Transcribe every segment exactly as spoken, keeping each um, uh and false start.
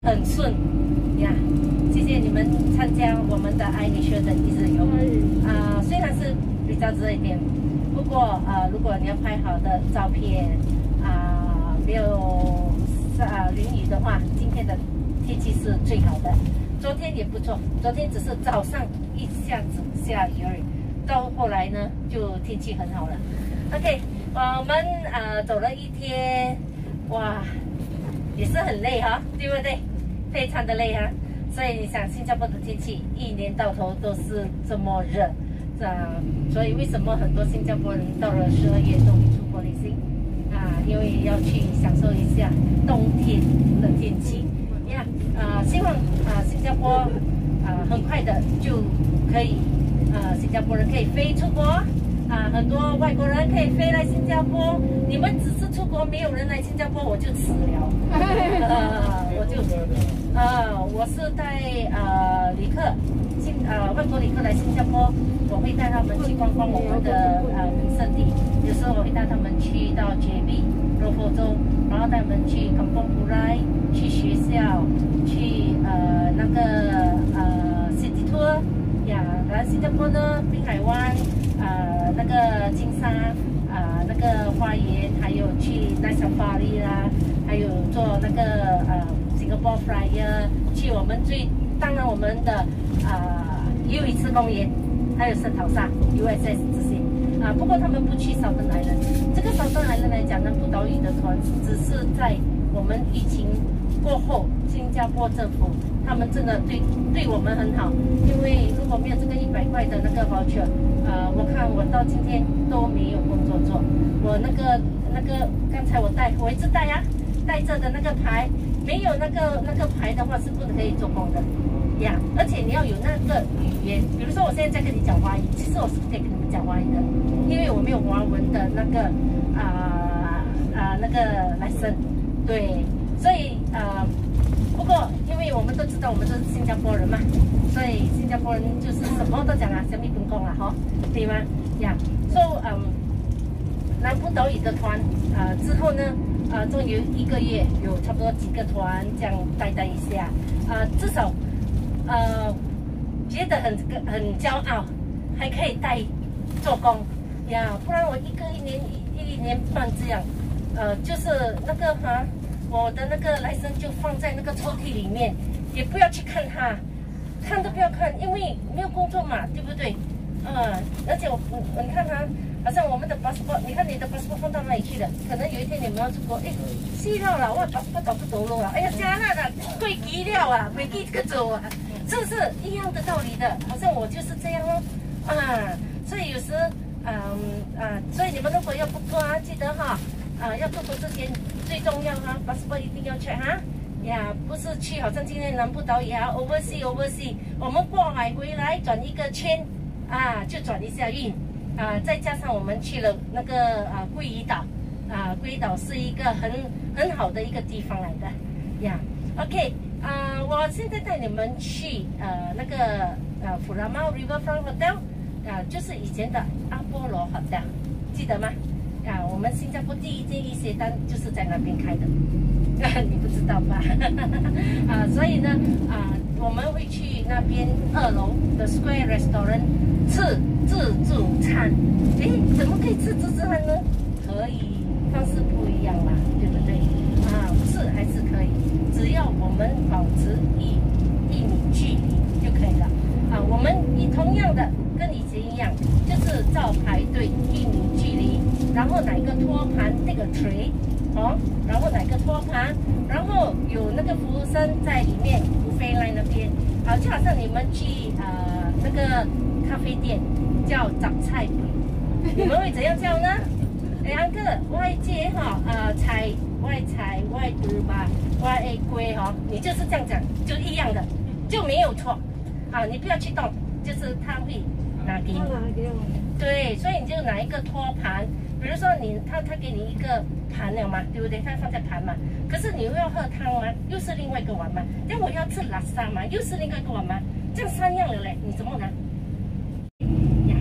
很顺呀，谢谢你们参加我们的爱你学的一日游啊、呃，虽然是比较热一点，不过呃，如果你要拍好的照片啊、呃，没有啊淋雨的话，今天的天气是最好的。昨天也不错，昨天只是早上一下子下雨而已，到后来呢就天气很好了。OK， 我们呃走了一天，哇，也是很累哈，对不对？非常的累哈。所以你想，新加坡的天气一年到头都是这么热，啊，所以为什么很多新加坡人到了十二月都会出国旅行啊？因为要去享受一下冬天的天气。你看，啊，希望啊新加坡啊很快的就可以，啊新加坡人可以飞出国。啊，很多外国人可以飞来新加坡，你们只是出国，没有人来新加坡，我就死了。呃，我就，呃，我是带呃旅客，新呃外国旅客来新加坡，我会带他们去逛逛我们的呃名胜地，有时候我会带他们去到 J B 柔佛州，然后带他们去 Kampung Purai， 去学校，去呃那个呃 City Tour 呀，然后新加坡呢滨海湾。呃，那个金沙，啊、呃，那个花园，还有去那小巴黎啦，还有做那个呃 Singapore Flyer， 去我们最当然我们的啊又一次公园，还有圣淘沙 U S S 这些啊、呃，不过他们不去少登海人。这个少登海人来讲呢，不岛屿的团只是在我们疫情过后，新加坡政府他们真的对对我们很好，因为如果没有这个一百块的那个 voucher。呃，我看我到今天都没有工作做。我那个那个刚才我带，我一直带啊，带着的那个牌，没有那个那个牌的话是不可以做工的呀。而且你要有那个语言，比如说我现在在跟你讲华语，其实我是不可以跟你们讲华语的，因为我没有华文的那个啊啊、呃呃、那个来生，对，所以呃。不过，因为我们都知道我们都是新加坡人嘛，所以新加坡人就是什么都讲啊，什么本工啊，哈，对吗？呀，所以嗯，南部岛屿的团啊、呃、之后呢，啊、呃，终于一个月有差不多几个团这样带带一下，啊、呃，至少呃觉得很很骄傲，还可以带做工呀，不然我一个一年一一年半这样，呃，就是那个哈。啊我的那个来生就放在那个抽屉里面，也不要去看它，看都不要看，因为没有工作嘛，对不对？嗯，而且我你看它，好像我们的 passport， 你看你的 passport 放到哪里去了？可能有一天你们要出国，哎，死了啦，我 passport 找不到了啊！哎呀，加拿大贵极了啊，飞机这个走啊，是不是一样的道理的？好像我就是这样哦，啊，所以有时，嗯啊，所以你们如果要不抓，记得哈。啊，要出国之前最重要哈 ，passport 一定要 check 哈。呀，不是去好像今天南部岛屿啊 ，oversea oversea， 我们过海回来转一个圈，啊，就转一下运，啊，再加上我们去了那个啊鲑鱼岛，啊，鲑鱼岛是一个很很好的一个地方来的，呀 ，OK， 啊，我现在带你们去呃那个呃 furama Riverfront Hotel， 啊，就是以前的阿波罗 Hotel， 记得吗？啊，我们新加坡第一间一些单就是在那边开的，你不知道吧？啊，所以呢，啊，我们会去那边二楼的 Square Restaurant 吃自助餐。诶，怎么可以吃自助餐呢？可以，方式不一样嘛，对不对？啊，是还是可以，只要我们保持一一米距离就可以了。啊，我们以同样的跟以前一样，就是照排队一米距离。然后哪个托盘这个 tray， 哦，然后哪个托盘，然后有那个服务生在里面，buffet line那边，啊，就好像你们去呃那个咖啡店叫杂菜柜，你们会怎样叫呢？哎，安哥，外街哈，呃，菜外菜外猪吧，外 A 龟哈，你就是这样讲，就一样的，就没有错，啊，你不要去动，就是他会拿给你，对，所以你就拿一个托盘。比如说你他他给你一个盘了嘛，对不对？他放在盘嘛，可是你又要喝汤吗？又是另外一个碗嘛。那我要吃拉沙嘛，又是另外一个碗嘛。这样三样了嘞，你怎么拿？呀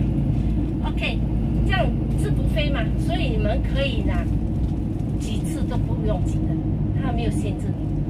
，OK， 这样是不飞嘛，所以你们可以拿几次都不用紧的，他没有限制你，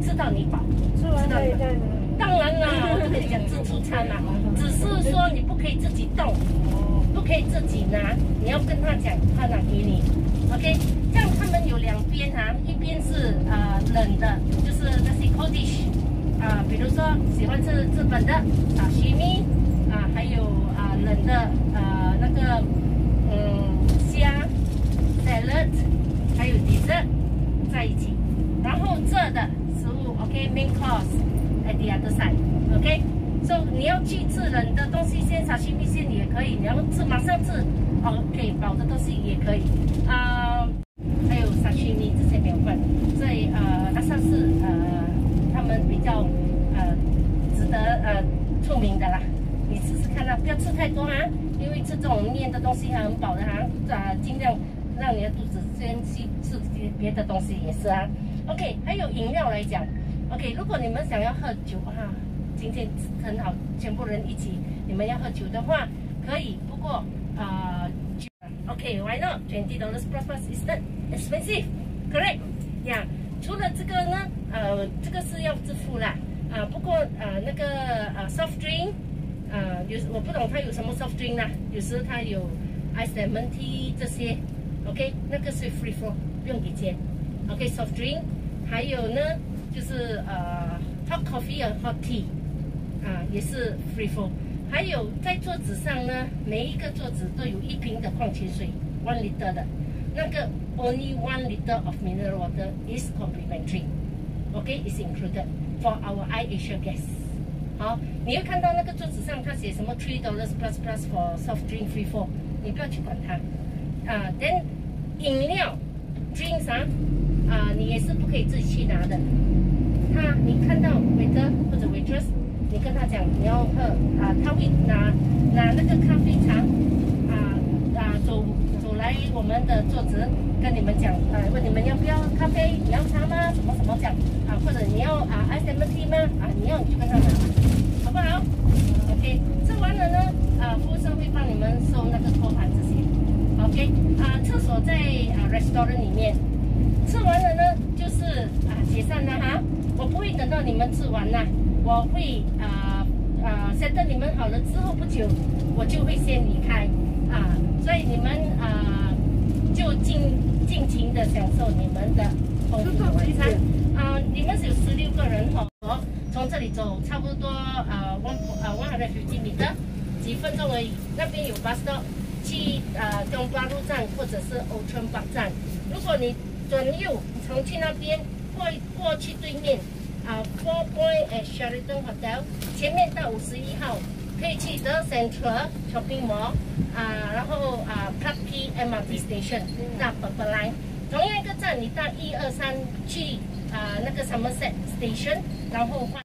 吃到你饱， 吃完可以带吗？ 当然啦，我就跟你讲自助餐嘛，只是说你不可以自己动，不可以自己拿，你要跟他讲，他拿给你。OK， 这样他们有两边啊，一边是呃冷的，就是那些 cold dish 啊、呃，比如说喜欢吃日本的沙西米啊，还有啊、呃、冷的呃那个嗯虾 salad， 还有 dessert 在一起，然后这的食物 OK main course at the other side OK， so 你要去吃冷的东西先，沙西米先也可以，你要吃马上吃。OK， 饱的东西也可以，啊、呃，还有沙西米这些没有份，所以呃，那算是呃他们比较呃值得呃出名的啦。你试试看啦，不要吃太多啊，因为吃这种面的东西还很饱的哈，啊、呃，尽量让你的肚子先去吃别的东西也是啊。OK， 还有饮料来讲 ，OK， 如果你们想要喝酒哈，今天很好，全部人一起，你们要喝酒的话可以，不过。Uh, okay, why not? Twenty dollars plus plus is not expensive, correct? Yeah. 除了这个呢，呃，这个是要支付啦。啊、呃，不过呃那个呃 soft drink， 呃有我不懂它有什么 soft drink 啦，有时它有 ice lemon tea 这些 ，OK， 那个是 free for， 不用给钱。OK soft drink， 还有呢就是呃 hot coffee 和 hot tea， 啊、呃、也是 free for。还有在桌子上呢，每一个桌子都有一瓶的矿泉水 ，one liter 的，那个 only one liter of mineral water is complimentary，OK， is included for our iAsia guests。好，你会看到那个桌子上它写什么 three dollars plus plus for soft drink free for， 你不要去管它。啊、uh, ，then 饮料 drinks 啊，啊、uh, 你也是不可以自己去拿的。他你看到 waiter 或者 waitress。你跟他讲你要喝啊，他会拿拿那个咖啡茶啊啊走走来我们的桌子，跟你们讲啊，问你们要不要咖啡，你要茶吗？什么什么讲啊，或者你要啊 ice lemon tea 吗？啊，你要你就跟他拿，好不好 ？OK， 吃完了呢，啊，服务生会帮你们收那个托盘这些 ，OK， 啊，厕所在啊 restaurant 里面，吃完了呢就是啊解散了哈，我不会等到你们吃完啦。我会啊啊，现在你们好了之后不久，我就会先离开啊，所以你们啊就尽尽情的享受你们的丰富的晚餐啊。你们是有十六个人哦，从这里走差不多啊 one 啊 one hundred fifty meter， 几分钟而已。那边有 bus stop 去啊中巴路站或者是欧春巴站。如果你转右从去那边过过去对面。啊 ，Four Point at Sheraton Hotel， 前面到五十一号可以去 The Central Shopping Mall， 啊，然后啊 Clarke Quay M R T Station 到 Purple Line， 同样一个站你到一二三去啊那个 Somerset Station， 然后换。